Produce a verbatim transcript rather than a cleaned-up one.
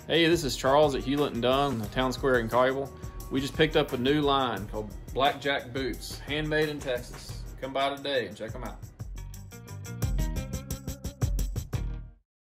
Hey, this is Charles at Hewlett and Dunn, the town square in Collierville. We just picked up a new line called Blackjack boots, handmade in Texas. Come by today and check them out.